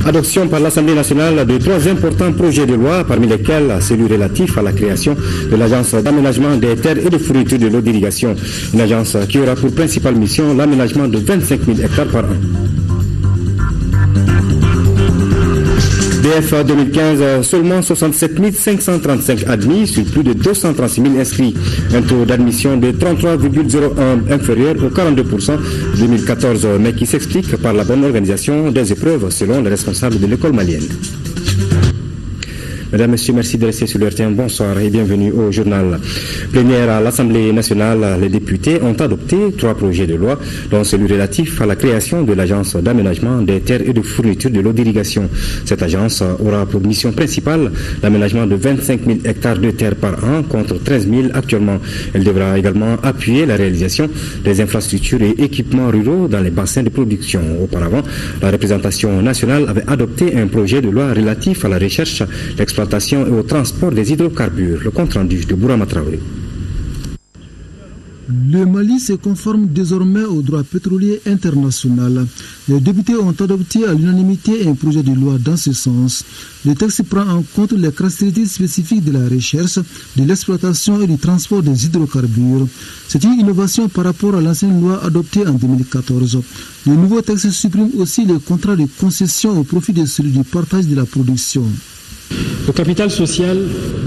Adoption par l'Assemblée nationale de 3 importants projets de loi, parmi lesquels celui relatif à la création de l'Agence d'aménagement des terres et de fourniture de l'eau d'irrigation. Une agence qui aura pour principale mission l'aménagement de 25 000 hectares par an. BF 2015, seulement 67 535 admis sur plus de 236 000 inscrits. Un taux d'admission de 33,01 inférieur aux 42% 2014, mais qui s'explique par la bonne organisation des épreuves selon les responsables de l'école malienne. Mesdames, Messieurs, merci de rester sur le RTM. Bonsoir et bienvenue au journal. Plénière à l'Assemblée nationale, les députés ont adopté 3 projets de loi, dont celui relatif à la création de l'Agence d'aménagement des terres et de fourniture de l'eau d'irrigation. Cette agence aura pour mission principale l'aménagement de 25 000 hectares de terres par an contre 13 000 actuellement. Elle devra également appuyer la réalisation des infrastructures et équipements ruraux dans les bassins de production. Auparavant, la représentation nationale avait adopté un projet de loi relatif à la recherche, l'exploitation et au transport des hydrocarbures. Le compte rendu de Bourama Traoré. Le Mali se conforme désormais au droit pétrolier international. Les députés ont adopté à l'unanimité un projet de loi dans ce sens. Le texte prend en compte les caractéristiques spécifiques de la recherche, de l'exploitation et du transport des hydrocarbures. C'est une innovation par rapport à l'ancienne loi adoptée en 2014. Le nouveau texte supprime aussi le contrat de concession au profit de celui du partage de la production. Le capital social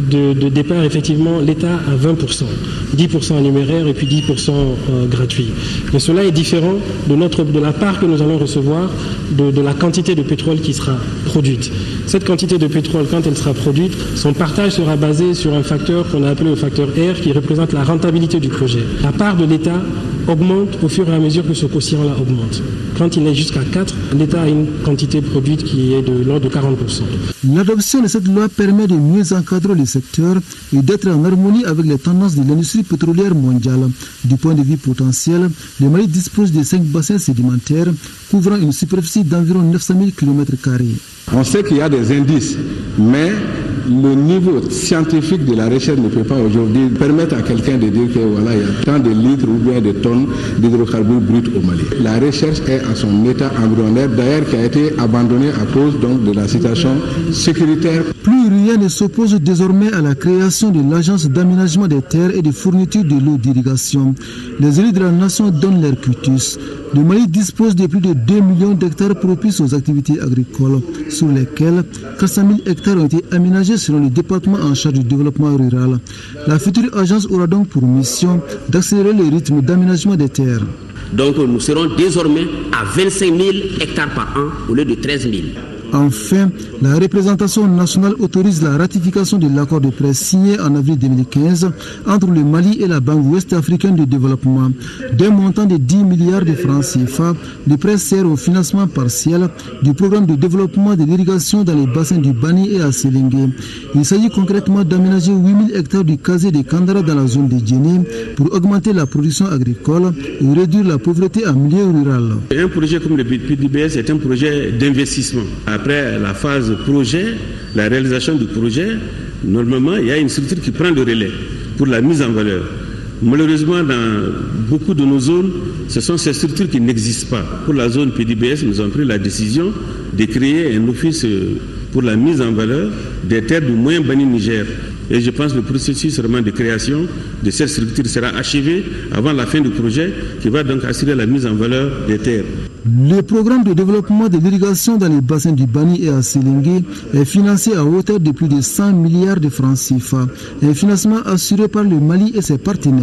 de départ, effectivement, l'État a 20%, 10% en numéraire et puis 10% gratuit. Mais cela est différent de la part que nous allons recevoir de la quantité de pétrole qui sera produite. Cette quantité de pétrole, quand elle sera produite, son partage sera basé sur un facteur qu'on a appelé le facteur R qui représente la rentabilité du projet. La part de l'État augmente au fur et à mesure que ce quotient-là augmente. Quand il est jusqu'à 4, l'État a une quantité produite qui est de l'ordre de 40%. L'adoption de cette loi permet de mieux encadrer le secteur et d'être en harmonie avec les tendances de l'industrie pétrolière mondiale. Du point de vue potentiel, le Mali dispose de 5 bassins sédimentaires couvrant une superficie d'environ 900 000 km². On sait qu'il y a des indices, mais le niveau scientifique de la recherche ne peut pas aujourd'hui permettre à quelqu'un de dire que voilà, il y a tant de litres ou bien de tonnes d'hydrocarbures bruts au Mali. La recherche est à son état embryonnaire, d'ailleurs qui a été abandonnée à cause donc de la situation sécuritaire. Plus rien ne s'oppose désormais à la création de l'Agence d'aménagement des terres et de fourniture de l'eau d'irrigation. Les élus de la nation donnent leur cutus. Le Mali dispose de plus de 2 millions d'hectares propices aux activités agricoles, sur lesquels 400 000 hectares ont été aménagés selon le département en charge du développement rural. La future agence aura donc pour mission d'accélérer le rythme d'aménagement des terres. Donc nous serons désormais à 25 000 hectares par an au lieu de 13 000. Enfin, la représentation nationale autorise la ratification de l'accord de prêt signé en avril 2015 entre le Mali et la Banque ouest-africaine de développement. D'un montant de 10 milliards de francs CFA, le prêt sert au financement partiel du programme de développement de l'irrigation dans les bassins du Bani et à Sélingué. Il s'agit concrètement d'aménager 8 000 hectares du casier de Kandara dans la zone de Djéné pour augmenter la production agricole et réduire la pauvreté en milieu rural. Un projet comme le PDBS est un projet d'investissement. Après la phase projet, la réalisation du projet, normalement, il y a une structure qui prend le relais pour la mise en valeur. Malheureusement, dans beaucoup de nos zones, ce sont ces structures qui n'existent pas. Pour la zone PDBS, nous avons pris la décision de créer un office pour la mise en valeur des terres du moyen Bani Niger. Et je pense que le processus vraiment de création de cette structure sera achevé avant la fin du projet qui va donc assurer la mise en valeur des terres. Le programme de développement de l'irrigation dans les bassins du Bani et à Sélingué est financé à hauteur de plus de 100 milliards de francs CFA. Un financement assuré par le Mali et ses partenaires.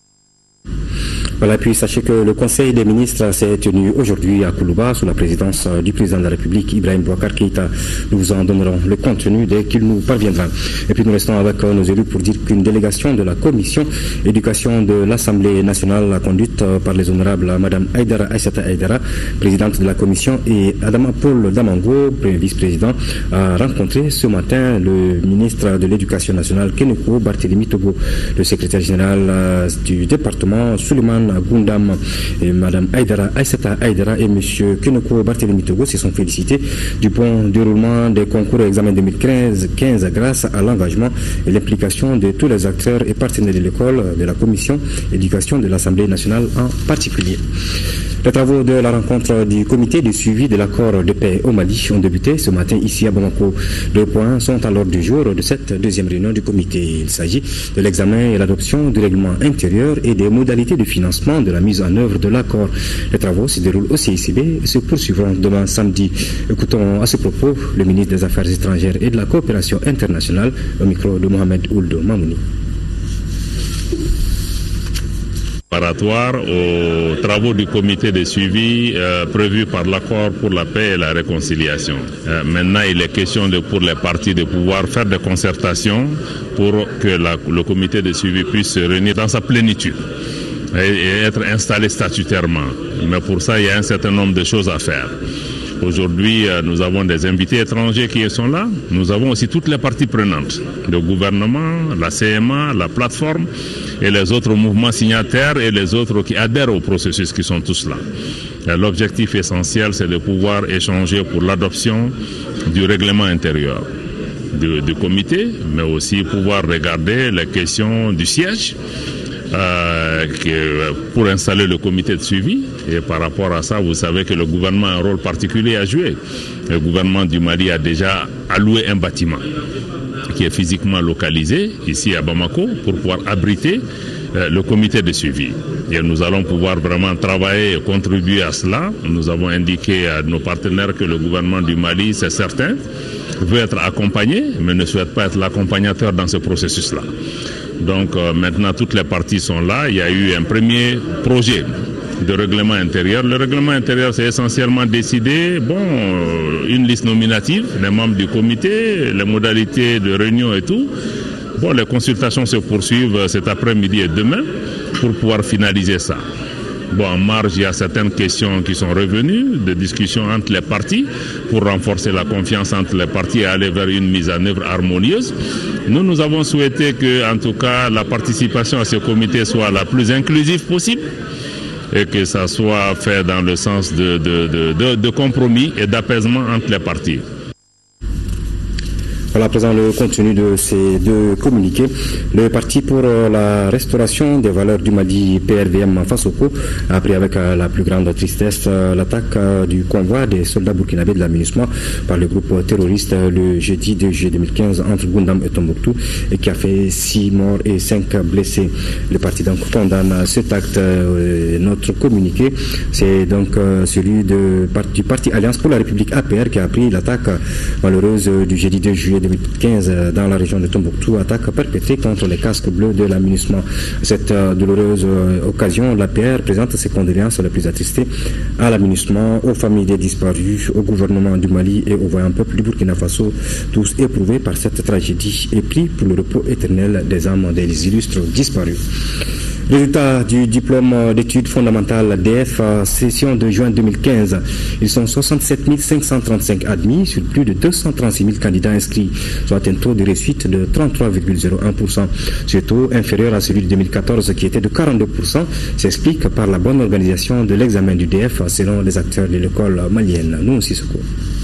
Voilà, puis sachez que le Conseil des ministres s'est tenu aujourd'hui à Koulouba sous la présidence du président de la République, Ibrahim Boubacar Keïta. Nous vous en donnerons le contenu dès qu'il nous parviendra. Et puis nous restons avec nos élus pour dire qu'une délégation de la commission éducation de l'Assemblée nationale conduite par les honorables Madame Aïdara Aïssata Aïdara, présidente de la commission, et Adama Paul Damango, vice-président, a rencontré ce matin le ministre de l'Éducation nationale, Keneko Barthélémy Togo, le secrétaire général du département, Suleiman Gundam, et Madame Aïdara Aïssata Aïdara et Monsieur Keneko Barthélémy Togo se sont félicités du bon déroulement des concours et examens 2015 grâce à l'engagement et l'implication de tous les acteurs et partenaires de l'école, de la commission éducation de l'Assemblée nationale en particulier. Les travaux de la rencontre du comité de suivi de l'accord de paix au Mali ont débuté ce matin ici à Bamako. 2 points sont à l'ordre du jour de cette deuxième réunion du comité. Il s'agit de l'examen et l'adoption du règlement intérieur et des modalités de financement de la mise en œuvre de l'accord. Les travaux se déroulent au CICB et se poursuivront demain samedi. Écoutons à ce propos le ministre des Affaires étrangères et de la coopération internationale au micro de Mohamed Ould Mamouni. Préparatoire aux travaux du comité de suivi prévu par l'accord pour la paix et la réconciliation. Maintenant, il est question pour les parties de pouvoir faire des concertations pour que le comité de suivi puisse se réunir dans sa plénitude et être installé statutairement. Mais pour ça, il y a un certain nombre de choses à faire. Aujourd'hui, nous avons des invités étrangers qui sont là. Nous avons aussi toutes les parties prenantes, le gouvernement, la CMA, la plateforme et les autres mouvements signataires et les autres qui adhèrent au processus qui sont tous là. L'objectif essentiel, c'est de pouvoir échanger pour l'adoption du règlement intérieur du comité, mais aussi pouvoir regarder les questions du siège pour installer le comité de suivi. Et par rapport à ça, vous savez que le gouvernement a un rôle particulier à jouer. Le gouvernement du Mali a déjà alloué un bâtiment qui est physiquement localisé ici à Bamako pour pouvoir abriter le comité de suivi. Et nous allons pouvoir vraiment travailler et contribuer à cela. Nous avons indiqué à nos partenaires que le gouvernement du Mali, c'est certain, veut être accompagné, mais ne souhaite pas être l'accompagnateur dans ce processus-là. Donc maintenant, toutes les parties sont là. Il y a eu un premier projet de règlement intérieur. Le règlement intérieur, c'est essentiellement décider, une liste nominative, les membres du comité, les modalités de réunion et tout. Les consultations se poursuivent cet après-midi et demain pour pouvoir finaliser ça. En marge, il y a certaines questions qui sont revenues, de discussions entre les parties pour renforcer la confiance entre les parties et aller vers une mise en œuvre harmonieuse. Nous avons souhaité que, en tout cas, la participation à ce comité soit la plus inclusive possible et que ça soit fait dans le sens de compromis et d'apaisement entre les parties. Voilà à présent le contenu de ces deux communiqués. Le Parti pour la restauration des valeurs du Mali, PRVM Fassoko, a appris avec la plus grande tristesse l'attaque du convoi des soldats burkinabés de la MINUSMA par le groupe terroriste le jeudi 2 juillet 2015 entre Goundam et Tombouctou et qui a fait 6 morts et 5 blessés. Le parti donc condamne cet acte. Notre communiqué, c'est donc celui du Parti Alliance pour la République APR qui a appris l'attaque malheureuse du jeudi 2 juillet 2015 dans la région de Tombouctou, attaque perpétrée contre les casques bleus de la MINUSMA. Cette douloureuse occasion, l'APR présente ses condoléances les plus attristées à la MINUSMA, aux familles des disparus, au gouvernement du Mali et au voyant peuple du Burkina Faso, tous éprouvés par cette tragédie et pris pour le repos éternel des âmes des illustres disparus. Résultat du diplôme d'études fondamentales DF, session de juin 2015. Ils sont 67 535 admis sur plus de 236 000 candidats inscrits, soit un taux de réussite de 33,01%. Ce taux, inférieur à celui de 2014 qui était de 42%, s'explique par la bonne organisation de l'examen du DF selon les acteurs de l'école malienne. Nous aussi, secours.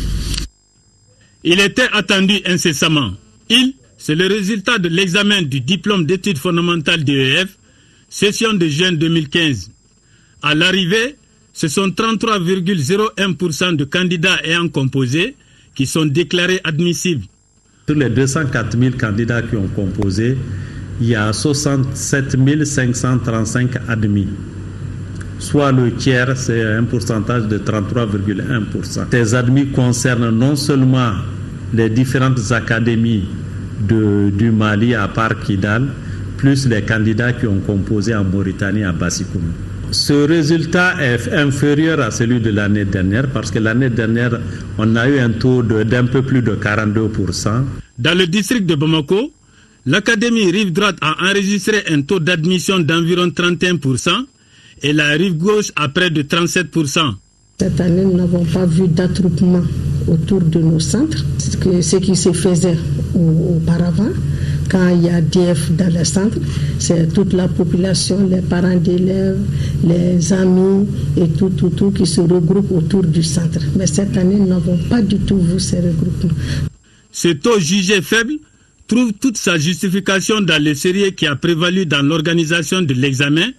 Il était attendu incessamment. C'est le résultat de l'examen du diplôme d'études fondamentales DEF, session de juin 2015. À l'arrivée, ce sont 33,01% de candidats ayant composé qui sont déclarés admissibles. Sur les 204 000 candidats qui ont composé, il y a 67 535 admis. Soit le tiers, c'est un pourcentage de 33,1%. Ces admis concernent non seulement les différentes académies du Mali à part Kidal, plus les candidats qui ont composé en Mauritanie à Bassikoum. Ce résultat est inférieur à celui de l'année dernière parce que l'année dernière, on a eu un taux d'un peu plus de 42%. Dans le district de Bamako, l'Académie Rive Droite a enregistré un taux d'admission d'environ 31% et la Rive Gauche à près de 37%. Cette année, nous n'avons pas vu d'attroupement autour de nos centres, ce qui se faisait auparavant. Quand il y a DF dans les centres, c'est toute la population, les parents d'élèves, les amis et tout qui se regroupent autour du centre. Mais cette année, nous n'avons pas du tout vu ces regroupements. Ce taux jugé faible trouve toute sa justification dans le sérieux qui a prévalu dans l'organisation de l'examen,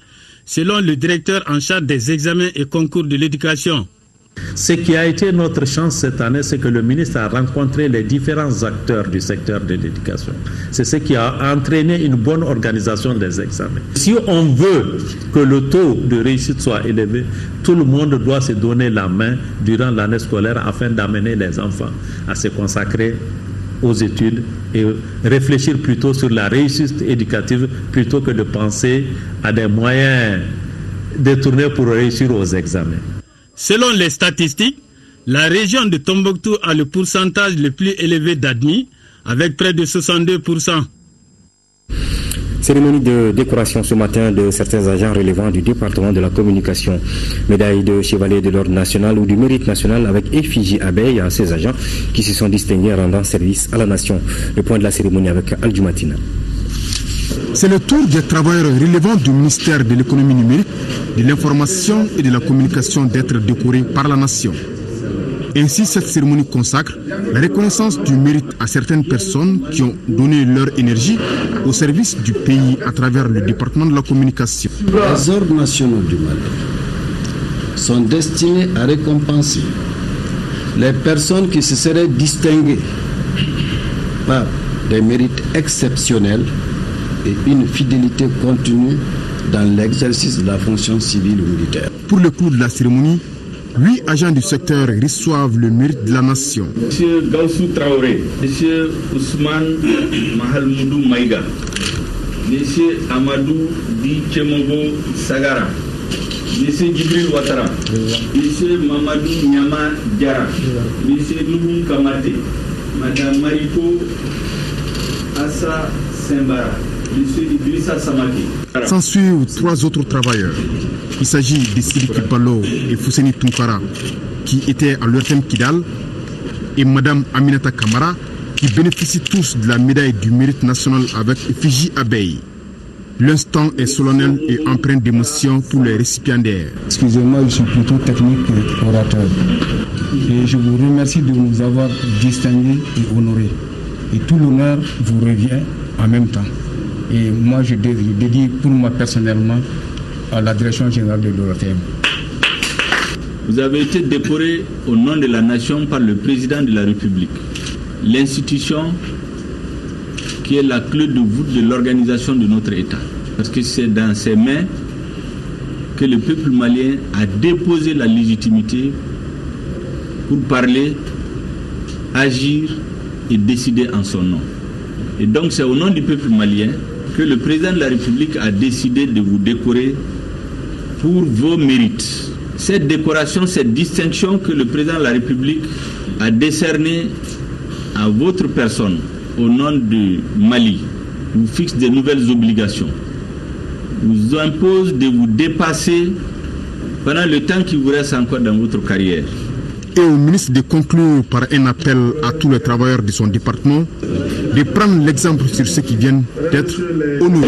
selon le directeur en charge des examens et concours de l'éducation. Ce qui a été notre chance cette année, c'est que le ministre a rencontré les différents acteurs du secteur de l'éducation. C'est ce qui a entraîné une bonne organisation des examens. Si on veut que le taux de réussite soit élevé, tout le monde doit se donner la main durant l'année scolaire afin d'amener les enfants à se consacrer aux études et réfléchir plutôt sur la réussite éducative plutôt que de penser à des moyens détournés pour réussir aux examens. Selon les statistiques, la région de Tombouctou a le pourcentage le plus élevé d'admis, avec près de 62%. Cérémonie de décoration ce matin de certains agents relevant du département de la communication. Médaille de chevalier de l'ordre national ou du mérite national avec effigie abeille à ces agents qui se sont distingués en rendant service à la nation. Le point de la cérémonie avec Al-Jumatina. C'est le tour des travailleurs relevant du ministère de l'économie numérique, de l'information et de la communication d'être décorés par la nation. Ainsi, cette cérémonie consacre la reconnaissance du mérite à certaines personnes qui ont donné leur énergie au service du pays à travers le département de la communication. Les ordres nationaux du Mali sont destinés à récompenser les personnes qui se seraient distinguées par des mérites exceptionnels et une fidélité continue dans l'exercice de la fonction civile ou militaire. Pour le clou de la cérémonie, 8 agents du secteur reçoivent le mérite de la nation. Monsieur Gaussou Traoré, Monsieur Ousmane Mahalmoudou Maïga, Monsieur Amadou Di Chemongo Sagara, Monsieur Djibril Ouattara, Monsieur Mamadou Nyama Diara, Monsieur Loubou Kamate, Madame Mariko Assa Sembara, Monsieur Idrissa Samaki. S'en suivent 3 autres travailleurs. Il s'agit de Sidiki Balo et Fousseni Tunkara qui étaient à l'URTM Kidal et Madame Aminata Kamara qui bénéficient tous de la médaille du mérite national avec effigie abeille. L'instant est solennel et empreint d'émotion pour les récipiendaires. Excusez-moi, je suis plutôt technique que orateur. Et je vous remercie de nous avoir distingués et honorés. Et tout l'honneur vous revient en même temps. Et moi, je dédie pour moi personnellement à la direction générale de l'ORTM. Vous avez été décoré au nom de la nation par le président de la République. L'institution qui est la clé de voûte de l'organisation de notre État. Parce que c'est dans ses mains que le peuple malien a déposé la légitimité pour parler, agir et décider en son nom. Et donc c'est au nom du peuple malien que le président de la République a décidé de vous décorer pour vos mérites. Cette décoration, cette distinction que le président de la République a décernée à votre personne au nom du Mali, vous fixe de nouvelles obligations, vous impose de vous dépasser pendant le temps qui vous reste encore dans votre carrière. Et au ministre de conclure par un appel à tous les travailleurs de son département de prendre l'exemple sur ceux qui viennent d'être honorés.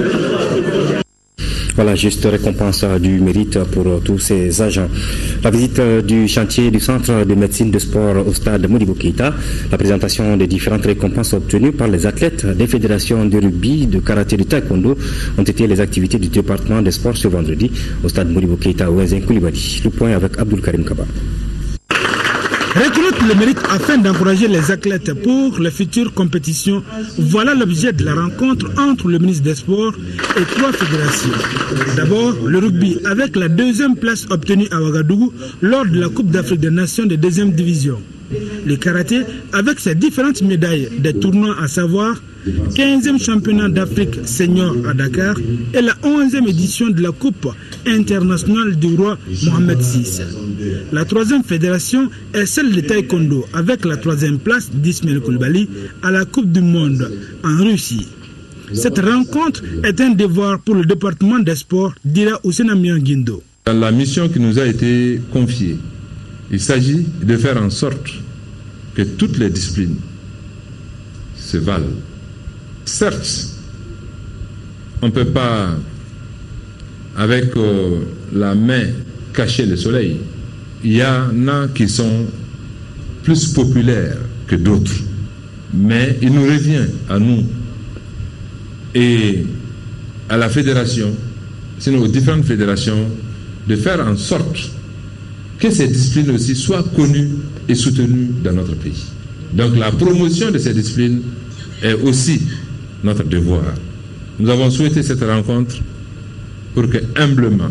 Voilà, juste récompense du mérite pour tous ces agents. La visite du chantier du centre de médecine de sport au stade Modibo Keïta, la présentation des différentes récompenses obtenues par les athlètes des fédérations de rugby, de karaté, de taekwondo ont été les activités du département des sports ce vendredi au stade Modibo Keïta au Ouenzen Koulibaly. Le point avec Abdul Karim Kaba. Reconnaître le mérite afin d'encourager les athlètes pour les futures compétitions, voilà l'objet de la rencontre entre le ministre des Sports et 3 fédérations. D'abord, le rugby avec la 2e place obtenue à Ouagadougou lors de la Coupe d'Afrique des Nations de 2e division. Le karaté avec ses différentes médailles des tournois, à savoir 15e championnat d'Afrique senior à Dakar et la 11e édition de la Coupe internationale du roi Mohamed VI. La 3e fédération est celle de taekwondo avec la 3e place d'Ismaël Koulibaly à la Coupe du monde en Russie. Cette rencontre est un devoir pour le département des sports, dira Oussena Mianguindo. Dans la mission qui nous a été confiée, il s'agit de faire en sorte que toutes les disciplines se valent. Certes, on ne peut pas, avec la main, cacher le soleil. Il y en a qui sont plus populaires que d'autres. Mais il nous revient à nous et à la fédération, sinon aux différentes fédérations, de faire en sorte que ces disciplines aussi soient connues et soutenues dans notre pays. Donc la promotion de ces disciplines est aussi notre devoir. Nous avons souhaité cette rencontre pour que humblement,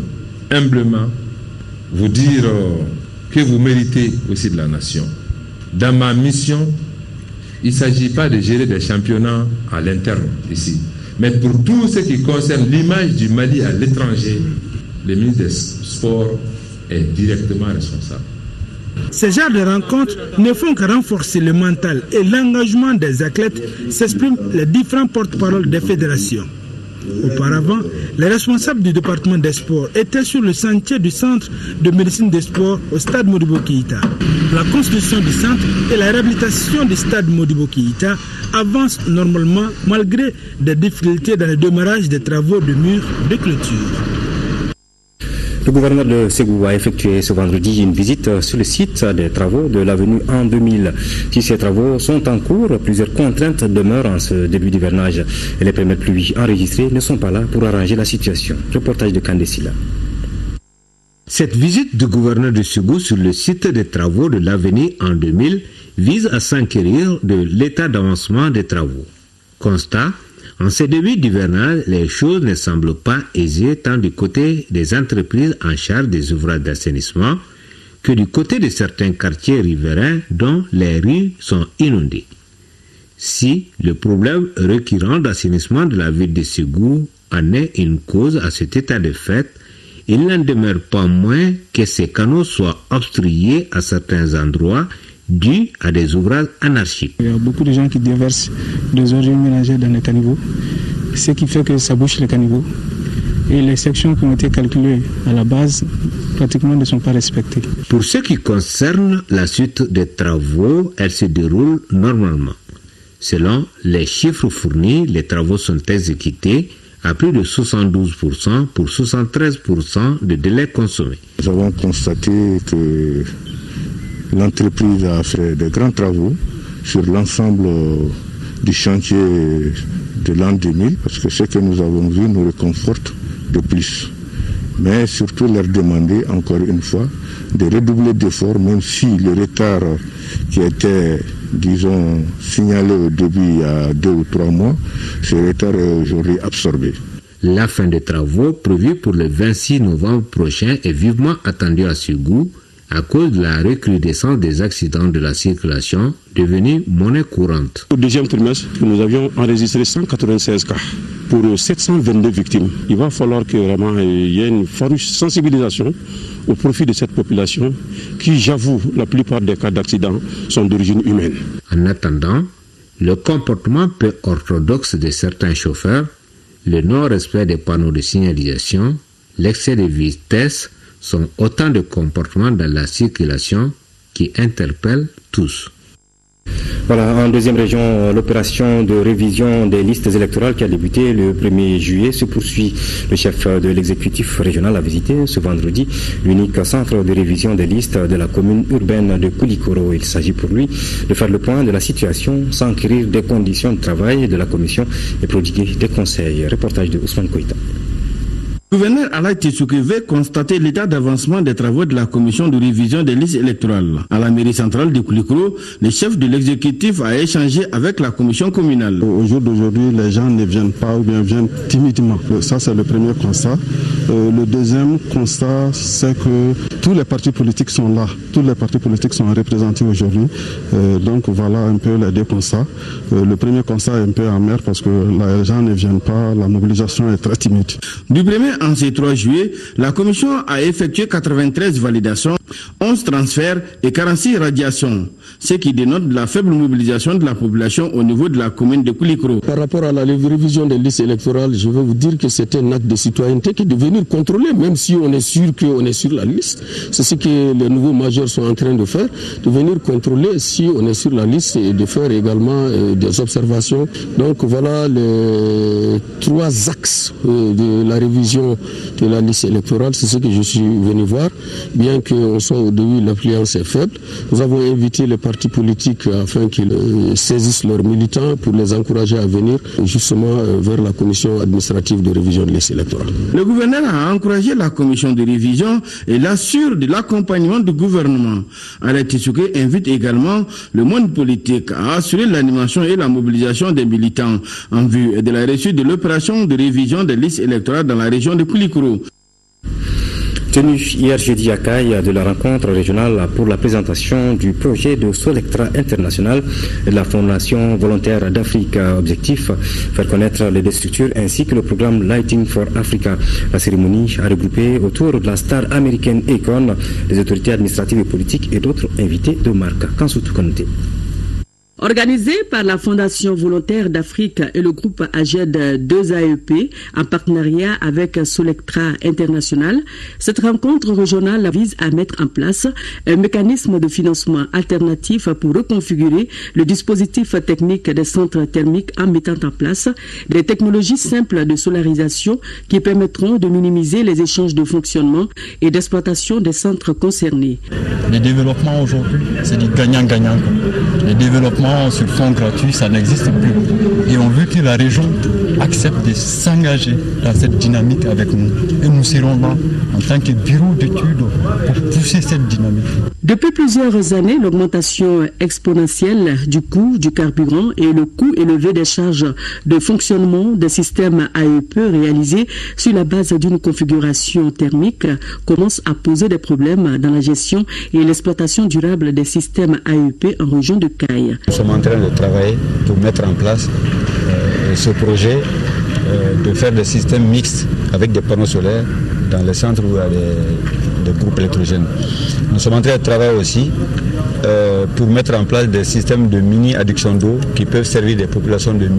vous dire que vous méritez aussi de la nation. Dans ma mission, il ne s'agit pas de gérer des championnats à l'interne ici, mais pour tout ce qui concerne l'image du Mali à l'étranger, le ministre des Sports est directement responsable. Ces genres de rencontres ne font que renforcer le mental et l'engagement des athlètes, s'expriment les différents porte-paroles des fédérations. Auparavant, les responsables du département des sports étaient sur le chantier du centre de médecine des sports au stade Modibo Keïta. La construction du centre et la réhabilitation du stade Modibo Keïta avancent normalement malgré des difficultés dans le démarrage des travaux de murs de clôture. Le gouverneur de Ségou a effectué ce vendredi une visite sur le site des travaux de l'avenue An 2000. Si ces travaux sont en cours, plusieurs contraintes demeurent en ce début d'hivernage et les premières pluies enregistrées ne sont pas là pour arranger la situation. Reportage de Kandesila. Cette visite du gouverneur de Ségou sur le site des travaux de l'avenue An 2000 vise à s'enquérir de l'état d'avancement des travaux. Constat: en ce début d'hivernage, les choses ne semblent pas aisées tant du côté des entreprises en charge des ouvrages d'assainissement que du côté de certains quartiers riverains dont les rues sont inondées. Si le problème récurrent d'assainissement de la ville de Ségou en est une cause à cet état de fait, il n'en demeure pas moins que ces canaux soient obstrués à certains endroits dû à des ouvrages anarchiques. Il y a beaucoup de gens qui déversent des ordures ménagères dans les caniveaux, ce qui fait que ça bouche les caniveaux. Et les sections qui ont été calculées à la base, pratiquement ne sont pas respectées. Pour ce qui concerne la suite des travaux, elle se déroule normalement. Selon les chiffres fournis, les travaux sont exécutés à plus de 72% pour 73% de délai consommé. Nous avons constaté que l'entreprise a fait de grands travaux sur l'ensemble du chantier de l'an 2000 parce que ce que nous avons vu nous réconforte de plus. Mais surtout leur demander encore une fois de redoubler d'efforts même si le retard qui était, disons, signalé au début il y a 2 ou 3 mois, ce retard est aujourd'hui absorbé. La fin des travaux prévue pour le 26 novembre prochain est vivement attendue à Ségou à cause de la recrudescence des accidents de la circulation devenus monnaie courante. Au deuxième trimestre, nous avions enregistré 196 cas pour 722 victimes. Il va falloir que vraiment il y ait une farouche sensibilisation au profit de cette population qui, j'avoue, la plupart des cas d'accidents sont d'origine humaine. En attendant, le comportement peu orthodoxe de certains chauffeurs, le non-respect des panneaux de signalisation, l'excès de vitesse sont autant de comportements dans la circulation qui interpellent tous. Voilà, en deuxième région, l'opération de révision des listes électorales qui a débuté le 1er juillet se poursuit. Le chef de l'exécutif régional a visité ce vendredi l'unique centre de révision des listes de la commune urbaine de Koulikoro. Il s'agit pour lui de faire le point de la situation, s'enquérir des conditions de travail de la commission et prodiguer des conseils. Reportage de Ousmane Koïta. Le gouverneur Alaï Tissouké veut constater l'état d'avancement des travaux de la commission de révision des listes électorales. À la mairie centrale de Koulikoro, le chef de l'exécutif a échangé avec la commission communale. Au jour d'aujourd'hui, les gens ne viennent pas ou bien viennent timidement. Ça, c'est le premier constat. Le deuxième constat, c'est que tous les partis politiques sont là. Tous les partis politiques sont représentés aujourd'hui. Donc voilà un peu les deux constats. Le premier constat est un peu amer parce que les gens ne viennent pas, la mobilisation est très timide. Du 1er en ce 3 juillet, la commission a effectué 93 validations, 11 transferts et 46 radiations, ce qui dénote la faible mobilisation de la population au niveau de la commune de Koulikoro. Par rapport à la révision des listes électorales, je vais vous dire que c'est un acte de citoyenneté qui est de venir contrôler, même si on est sûr qu'on est sur la liste. C'est ce que les nouveaux majeurs sont en train de faire, de venir contrôler si on est sur la liste et de faire également des observations. Donc voilà les 3 axes de la révision compétition de la liste électorale. C'est ce que je suis venu voir. Bien qu'on soit au début, l'affluence est faible. Nous avons invité les partis politiques afin qu'ils saisissent leurs militants pour les encourager à venir justement vers la commission administrative de révision de liste électorale. Le gouverneur a encouragé la commission de révision et l'assure de l'accompagnement du gouvernement. Alain Tissouké invite également le monde politique à assurer l'animation et la mobilisation des militants en vue de la réussite de l'opération de révision des listes électorales dans la région de Koulikoro. Tenu hier jeudi à Caille de la rencontre régionale pour la présentation du projet de Solectra International de la Fondation volontaire d'Afrique. Objectif, faire connaître les deux structures ainsi que le programme Lighting for Africa. La cérémonie a regroupé autour de la star américaine Akon les autorités administratives et politiques et d'autres invités de marque. Kansoutou Konté. Organisé par la Fondation volontaire d'Afrique et le groupe AGED 2AEP en partenariat avec Solectra International, cette rencontre régionale vise à mettre en place un mécanisme de financement alternatif pour reconfigurer le dispositif technique des centres thermiques en mettant en place des technologies simples de solarisation qui permettront de minimiser les échanges de fonctionnement et d'exploitation des centres concernés. Le développement aujourd'hui, c'est du gagnant-gagnant. Le développement sur fonds gratuits, ça n'existe plus. Et on veut que la région accepte de s'engager dans cette dynamique avec nous. Et nous serons là en tant que bureau d'études pour pousser cette dynamique. Depuis plusieurs années, l'augmentation exponentielle du coût du carburant et le coût élevé des charges de fonctionnement des systèmes AEP réalisés sur la base d'une configuration thermique commence à poser des problèmes dans la gestion et l'exploitation durable des systèmes AEP en région de Caille. Nous sommes en train de travailler pour mettre en place ce projet de faire des systèmes mixtes avec des panneaux solaires dans les centres où il y a des groupes électrogènes. Nous sommes en train de travailler aussi pour mettre en place des systèmes de mini-adduction d'eau qui peuvent servir des populations de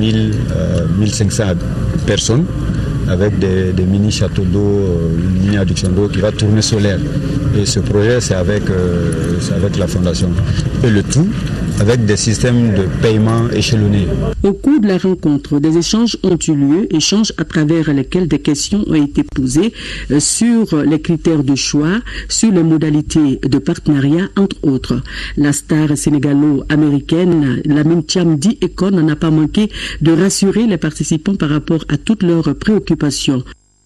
1500 personnes avec des mini-châteaux d'eau, une mini-adduction d'eau qui va tourner solaire. Et ce projet, c'est avec la Fondation. Et le tout avec des systèmes de paiement échelonnés. Au cours de la rencontre, des échanges ont eu lieu, échanges à travers lesquels des questions ont été posées sur les critères de choix, sur les modalités de partenariat, entre autres. La star sénégalo-américaine Lamine Thiam dit Akon n'a pas manqué de rassurer les participants par rapport à toutes leurs préoccupations.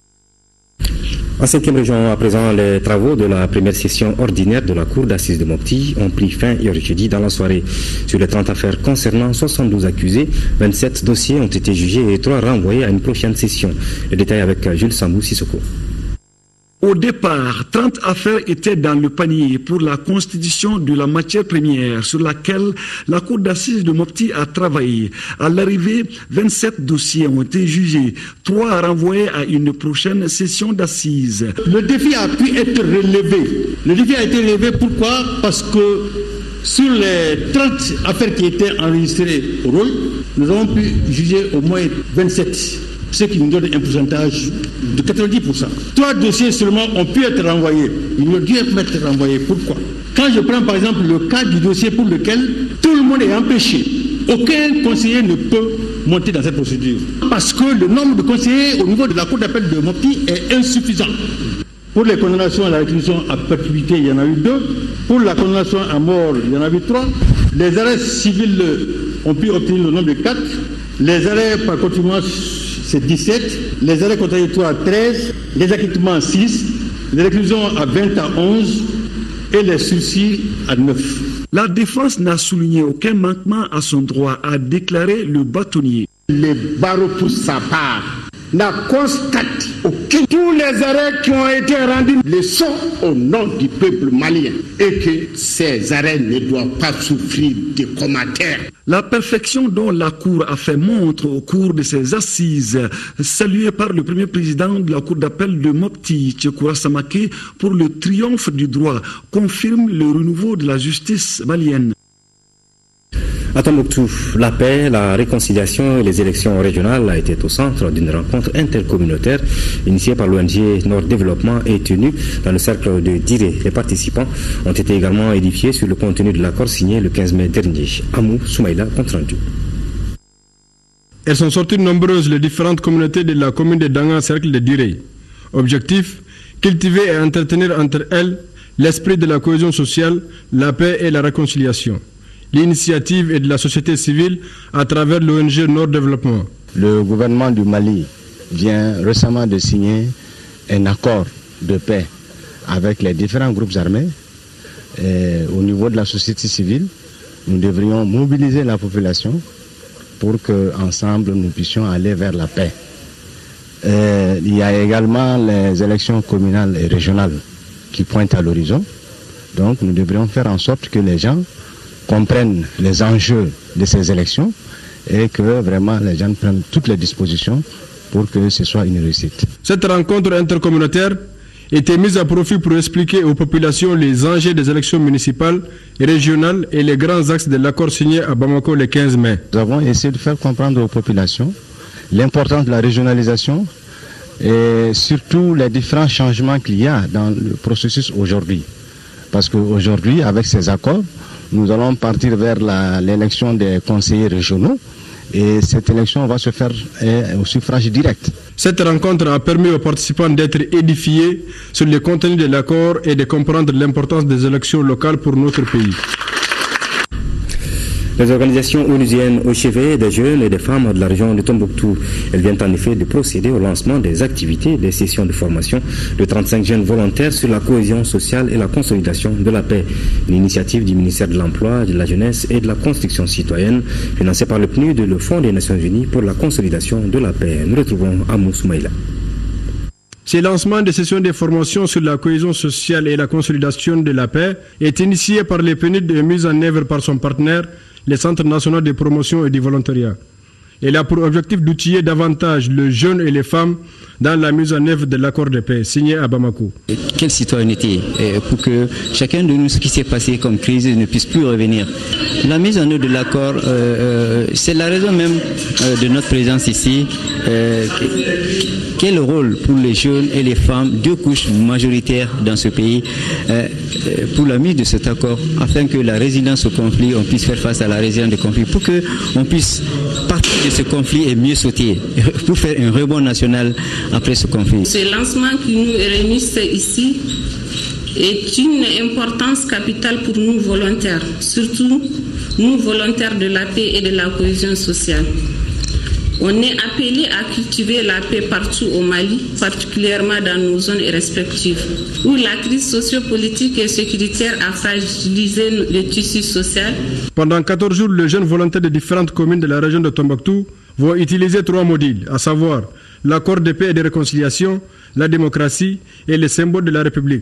En 5e région, à présent, les travaux de la première session ordinaire de la Cour d'assises de Mopti ont pris fin hier jeudi dans la soirée. Sur les 30 affaires concernant 72 accusés, 27 dossiers ont été jugés et 3 renvoyés à une prochaine session. Les détails avec Jules Sambou Sissoko. Au départ, 30 affaires étaient dans le panier pour la constitution de la matière première sur laquelle la Cour d'assises de Mopti a travaillé. À l'arrivée, 27 dossiers ont été jugés, 3 renvoyés à une prochaine session d'assises. Le défi a pu être relevé. Le défi a été relevé pourquoi? Parce que sur les 30 affaires qui étaient enregistrées au rôle, nous avons pu juger au moins 27. Ce qui nous donne un pourcentage de 90%. 3 dossiers seulement ont pu être renvoyés. Ils ont dû être renvoyés. Pourquoi? Quand je prends par exemple le cas du dossier pour lequel tout le monde est empêché, aucun conseiller ne peut monter dans cette procédure. Parce que le nombre de conseillers au niveau de la Cour d'appel de Mopti est insuffisant. Pour les condamnations à la réclusion à perpétuité, il y en a eu 2. Pour la condamnation à mort, il y en a eu 3. Les arrêts civils ont pu obtenir le nombre de 4. Les arrêts par continuance, c'est 17, les arrêts contradictoires 13, les acquittements 6, les réclusions à 20 à 11 et les sursis à 9. La défense n'a souligné aucun manquement à son droit, a déclaré le bâtonnier. Le barreau pour sa part n'a constaté aucun. Tous les arrêts qui ont été rendus le sont au nom du peuple malien et que ces arrêts ne doivent pas souffrir de commentaires. La perfection dont la Cour a fait montre au cours de ses assises, saluée par le premier président de la Cour d'appel de Mopti, Tchekoura Samake, pour le triomphe du droit, confirme le renouveau de la justice malienne. À Tombouctou, la paix, la réconciliation et les élections régionales a été au centre d'une rencontre intercommunautaire initiée par l'ONG Nord Développement et tenue dans le cercle de Diré. Les participants ont été également édifiés sur le contenu de l'accord signé le 15 mai dernier. Amou Soumaïla, compte rendu. Elles sont sorties nombreuses, les différentes communautés de la commune de Danga, cercle de Diré. Objectif, cultiver et entretenir entre elles l'esprit de la cohésion sociale, la paix et la réconciliation. L'initiative est de la société civile à travers l'ONG Nord Développement. Le gouvernement du Mali vient récemment de signer un accord de paix avec les différents groupes armés. Et au niveau de la société civile, nous devrions mobiliser la population pour qu'ensemble nous puissions aller vers la paix. Il y a également les élections communales et régionales qui pointent à l'horizon. Donc nous devrions faire en sorte que les gens comprennent les enjeux de ces élections et que vraiment les gens prennent toutes les dispositions pour que ce soit une réussite. Cette rencontre intercommunautaire était mise à profit pour expliquer aux populations les enjeux des élections municipales et régionales et les grands axes de l'accord signé à Bamako le 15 mai. Nous avons essayé de faire comprendre aux populations l'importance de la régionalisation et surtout les différents changements qu'il y a dans le processus aujourd'hui. Parce qu'aujourd'hui, avec ces accords, nous allons partir vers l'élection des conseillers régionaux et cette élection va se faire au suffrage direct. Cette rencontre a permis aux participants d'être édifiés sur le contenu de l'accord et de comprendre l'importance des élections locales pour notre pays. Les organisations onusiennes au chevet des jeunes et des femmes de la région de Tombouctou. Elles viennent en effet de procéder au lancement des activités des sessions de formation de 35 jeunes volontaires sur la cohésion sociale et la consolidation de la paix. Une initiative du ministère de l'Emploi, de la Jeunesse et de la Construction citoyenne, financée par le PNUD et le Fonds des Nations Unies pour la consolidation de la paix. Nous retrouvons Amou Soumaïla. Ce lancement de sessions de formation sur la cohésion sociale et la consolidation de la paix est initié par le PNUD et mis en œuvre par son partenaire, le Centre national de promotion et du volontariat. Il a pour objectif d'outiller davantage les jeunes et les femmes dans la mise en œuvre de l'accord de paix signé à Bamako. Quelle citoyenneté pour que chacun de nous, ce qui s'est passé comme crise, ne puisse plus revenir. La mise en œuvre de l'accord, c'est la raison même de notre présence ici. Quel rôle pour les jeunes et les femmes, deux couches majoritaires dans ce pays, pour la mise de cet accord, afin que la résilience au conflit, on puisse faire face à la résilience du conflit, pour qu'on puisse partir de ce conflit et mieux sauter, pour faire un rebond national après ce conflit. Ce lancement qui nous réunit ici est une importance capitale pour nous volontaires, surtout nous volontaires de la paix et de la cohésion sociale. On est appelé à cultiver la paix partout au Mali, particulièrement dans nos zones respectives, où la crise sociopolitique et sécuritaire a fragilisé le tissu social. Pendant 14 jours, les jeunes volontaires de différentes communes de la région de Tombouctou vont utiliser 3 modules, à savoir l'accord de paix et de réconciliation, la démocratie et les symboles de la République.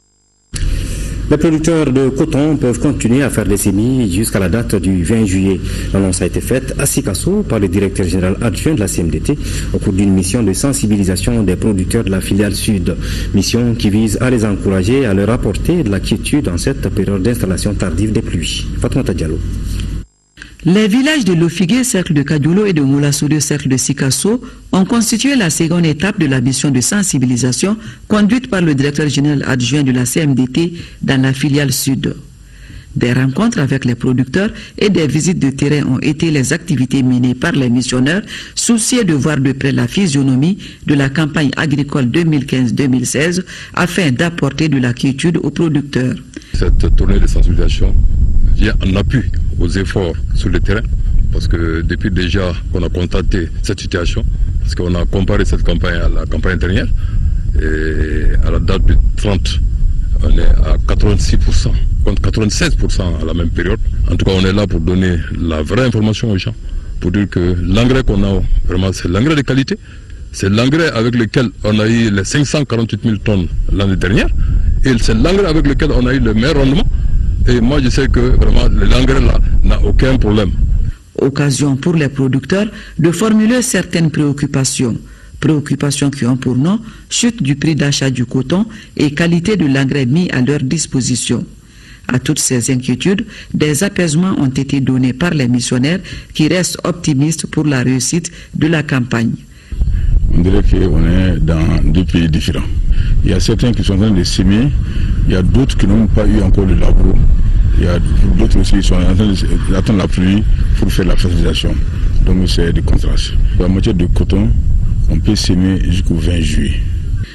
Les producteurs de coton peuvent continuer à faire des semis jusqu'à la date du 20 juillet. L'annonce a été faite à Sikasso par le directeur général adjoint de la CMDT au cours d'une mission de sensibilisation des producteurs de la filiale sud. Mission qui vise à les encourager à leur apporter de la quiétude en cette période d'installation tardive des pluies. Fatoumata Diallo. Les villages de Lofigué, cercle de Kadjoulo et de Moulassoudio, cercle de Sikasso, ont constitué la seconde étape de la mission de sensibilisation conduite par le directeur général adjoint de la CMDT dans la filiale sud. Des rencontres avec les producteurs et des visites de terrain ont été les activités menées par les missionnaires, soucieux de voir de près la physionomie de la campagne agricole 2015-2016 afin d'apporter de la quiétude aux producteurs. Cette tournée de sensibilisation vient en appui aux efforts sur le terrain, parce que depuis déjà qu'on a constaté cette situation, parce qu'on a comparé cette campagne à la campagne dernière, et à la date du 30, on est à 86%, contre 96% à la même période. En tout cas, on est là pour donner la vraie information aux gens, pour dire que l'engrais qu'on a, vraiment, c'est l'engrais de qualité, c'est l'engrais avec lequel on a eu les 548 000 tonnes l'année dernière, et c'est l'engrais avec lequel on a eu le meilleur rendement. Et moi, je sais que vraiment l'engrais là n'a aucun problème. Occasion pour les producteurs de formuler certaines préoccupations. Préoccupations qui ont pour nom chute du prix d'achat du coton et qualité de l'engrais mis à leur disposition. À toutes ces inquiétudes, des apaisements ont été donnés par les missionnaires qui restent optimistes pour la réussite de la campagne. On dirait qu'on est dans deux pays différents. Il y a certains qui sont en train de s'aimer, il y a d'autres qui n'ont pas eu encore le labour, il y a d'autres aussi qui sont en train d'attendre la pluie pour faire la fertilisation. Donc c'est des contrastes. En matière de coton, on peut s'aimer jusqu'au 20 juillet.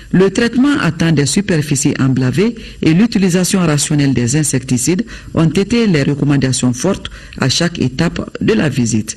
Le traitement à temps des superficies emblavées et l'utilisation rationnelle des insecticides ont été les recommandations fortes à chaque étape de la visite.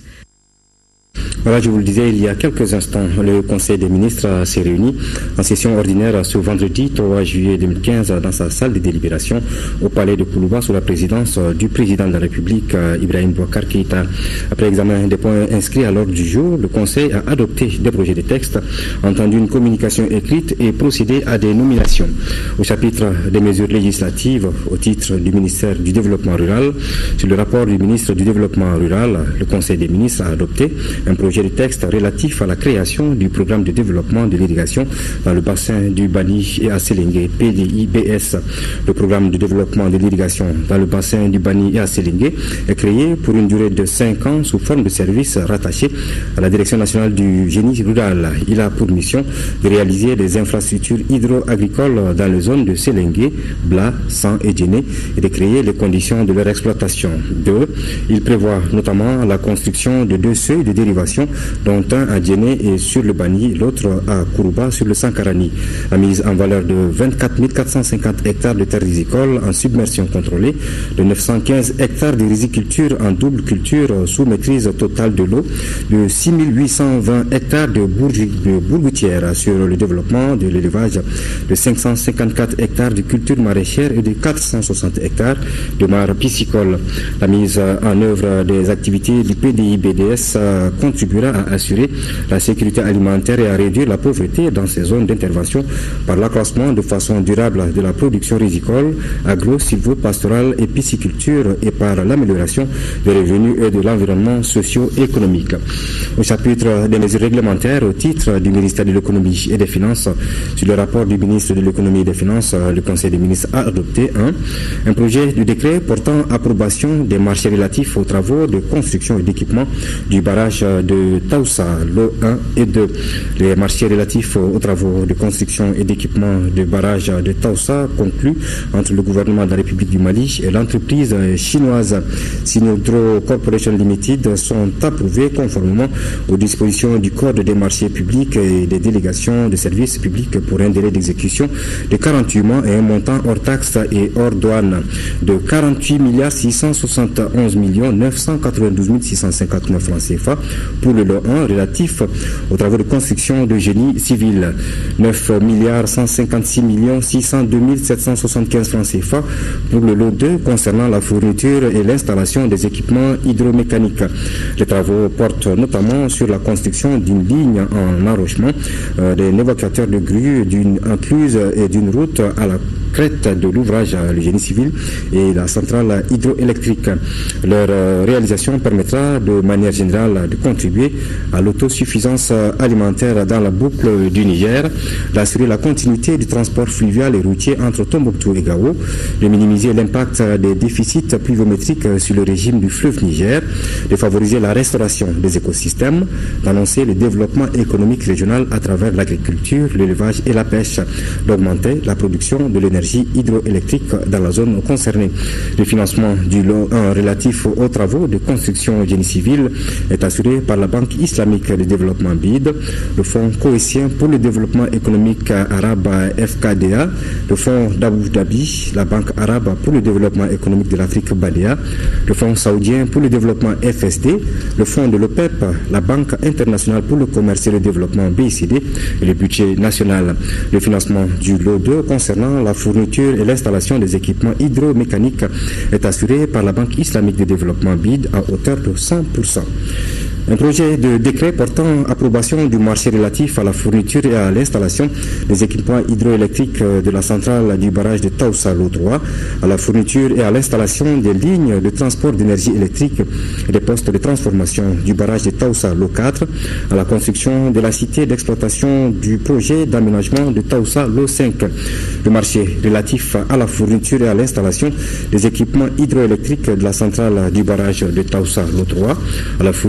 Voilà, je vous le disais il y a quelques instants, le Conseil des ministres s'est réuni en session ordinaire ce vendredi 3 juillet 2015 dans sa salle de délibération au palais de Koulouba sous la présidence du président de la République Ibrahim Boubacar Keïta. Après examen des points inscrits à l'ordre du jour, le Conseil a adopté des projets de texte, entendu une communication écrite et procédé à des nominations. Au chapitre des mesures législatives au titre du ministère du Développement rural, sur le rapport du ministre du Développement rural, le Conseil des ministres a adopté un projet de texte relatif à la création du programme de développement de l'irrigation dans le bassin du Bani et à Selengue, PDI-BS. Le programme de développement de l'irrigation dans le bassin du Bani et à Selengue est créé pour une durée de 5 ans sous forme de service rattaché à la Direction nationale du génie rural. Il a pour mission de réaliser des infrastructures hydro-agricoles dans les zones de Selengue, Bla, San et Djéné et de créer les conditions de leur exploitation. 2. Il prévoit notamment la construction de 2 seuils de dérivation, dont un à Djéné et sur le Bani, l'autre à Kourouba sur le Sankarani. La mise en valeur de 24 450 hectares de terres rizicoles en submersion contrôlée, de 915 hectares de riziculture en double culture sous maîtrise totale de l'eau, de 6 820 hectares de bourgoutières sur le développement de l'élevage, de 554 hectares de culture maraîchère et de 460 hectares de mares piscicoles. La mise en œuvre des activités du PDI-BDS contribuera à assurer la sécurité alimentaire et à réduire la pauvreté dans ces zones d'intervention par l'accroissement de façon durable de la production rizicole, agro-silvo-pastorale et pisciculture et par l'amélioration des revenus et de l'environnement socio-économique. Au chapitre des mesures réglementaires au titre du ministère de l'économie et des finances, sur le rapport du ministre de l'économie et des finances, le Conseil des ministres a adopté un projet de décret portant approbation des marchés relatifs aux travaux de construction et d'équipement du barrage de Taoussa, l'eau 1 et 2. Les marchés relatifs aux travaux de construction et d'équipement du barrage de Taoussa conclus entre le gouvernement de la République du Mali et l'entreprise chinoise Sinodro Corporation Limited sont approuvés conformément aux dispositions du Code des marchés publics et des délégations de services publics pour un délai d'exécution de 48 mois et un montant hors taxes et hors douane de 48 671 992 659 francs CFA pour le lot 1 relatif aux travaux de construction de génie civil, 9 156 602 775 francs CFA pour le lot 2 concernant la fourniture et l'installation des équipements hydromécaniques. Les travaux portent notamment sur la construction d'une ligne en enrochement, des évacuateurs de grues, d'une incluse et d'une route à la crête de l'ouvrage, le génie civil et la centrale hydroélectrique. Leur réalisation permettra de manière générale de contribuer à l'autosuffisance alimentaire dans la boucle du Niger, d'assurer la continuité du transport fluvial et routier entre Tombouctou et Gao, de minimiser l'impact des déficits pluviométriques sur le régime du fleuve Niger, de favoriser la restauration des écosystèmes, d'annoncer le développement économique régional à travers l'agriculture, l'élevage et la pêche, d'augmenter la production de l'énergie hydroélectrique dans la zone concernée. Le financement du lot 1 relatif aux travaux de construction génie civil est assuré par la Banque islamique de développement BID, le Fonds cohésien pour le développement économique arabe FKDA, le Fonds d'Abu Dhabi, la Banque arabe pour le développement économique de l'Afrique BADEA, le Fonds saoudien pour le développement FSD, le Fonds de l'OPEP, la Banque internationale pour le commerce et le développement BICD et le budget national. Le financement du lot 2 concernant la fourniture et l'installation des équipements hydromécaniques est assuré par la Banque islamique de développement BID à hauteur de 100%. Un projet de décret portant approbation du marché relatif à la fourniture et à l'installation des équipements hydroélectriques de la centrale du barrage de Taoussa l'eau 3, à la fourniture et à l'installation des lignes de transport d'énergie électrique et des postes de transformation du barrage de Taoussa l'eau 4, à la construction de la cité d'exploitation du projet d'aménagement de Taoussa l'eau 5. Le marché relatif à la fourniture et à l'installation des équipements hydroélectriques de la centrale du barrage de Taoussa l'eau 3, à la fourniture et à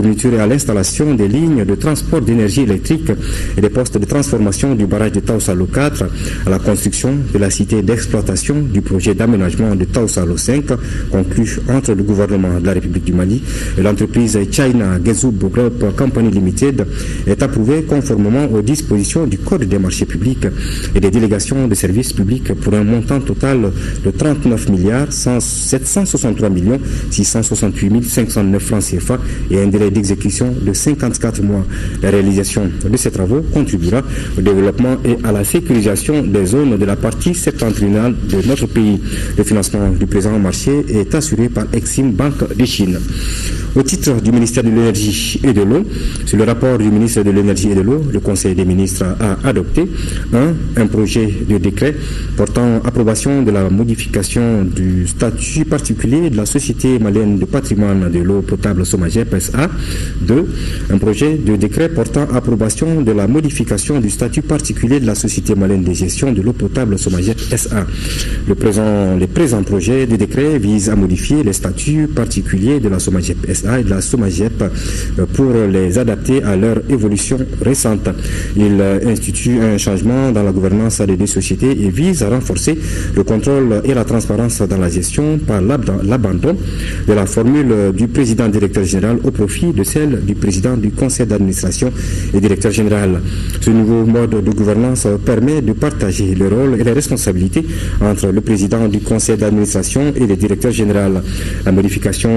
à l'installation des lignes de transport d'énergie électrique et des postes de transformation du barrage de Taoussalo 4, à la construction de la cité d'exploitation du projet d'aménagement de Taoussalo 5, conclu entre le gouvernement de la République du Mali et l'entreprise China Gezub Group Company Limited, est approuvé conformément aux dispositions du Code des marchés publics et des délégations de services publics pour un montant total de 39 763 668 509 francs CFA et un délai d'exécution de 54 mois. La réalisation de ces travaux contribuera au développement et à la sécurisation des zones de la partie septentrionale de notre pays. Le financement du présent marché est assuré par Exim Banque de Chine. Au titre du ministère de l'Énergie et de l'Eau, sur le rapport du ministre de l'Énergie et de l'Eau, le Conseil des ministres a adopté un projet de décret portant approbation de la modification du statut particulier de la Société malienne de patrimoine de l'eau potable Somagep SA. 2. Un projet de décret portant approbation de la modification du statut particulier de la Société malienne de gestion de l'eau potable Somagep SA. Les présents projets de décret visent à modifier les statuts particuliers de la Somagep SA et de la Somagep pour les adapter à leur évolution récente. Il institue un changement dans la gouvernance des deux sociétés et vise à renforcer le contrôle et la transparence dans la gestion par l'abandon de la formule du président directeur général au profit de celle du président du conseil d'administration et directeur général. Ce nouveau mode de gouvernance permet de partager le rôle et les responsabilités entre le président du conseil d'administration et le directeur général. La modification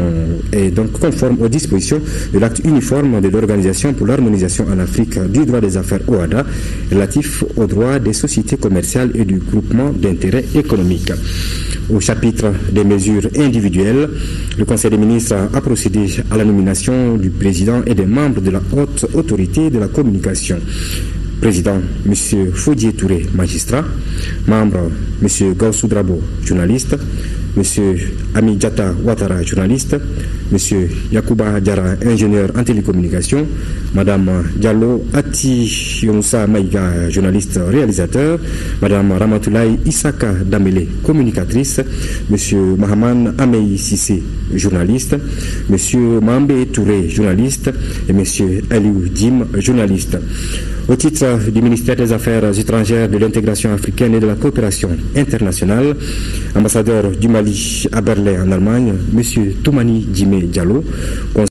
est donc conforme aux dispositions de l'acte uniforme de l'Organisation pour l'harmonisation en Afrique du droit des affaires OHADA relatif aux droits des sociétés commerciales et du groupement d'intérêt économique. Au chapitre des mesures individuelles, le Conseil des ministres a procédé à la nomination du président et des membres de la haute autorité de la communication. Président, M. Fodié Touré, magistrat. Membre, M. Gaussou Drabo, journaliste. M. Amidjata Ouattara, journaliste. M. Yakouba Diara, ingénieur en télécommunication. Madame Diallo Ati Younoussa Maïga, journaliste réalisateur. Madame Ramatoulaye Issaka Damele, communicatrice. M. Mahaman Amei Sissé, journaliste. M. Mambe Touré, journaliste. Et M. Aliou Dim, journaliste. Au titre du ministère des Affaires étrangères, de l'intégration africaine et de la coopération internationale, ambassadeur du Mali à Berlin en Allemagne, M. Toumani Djimé Diallo,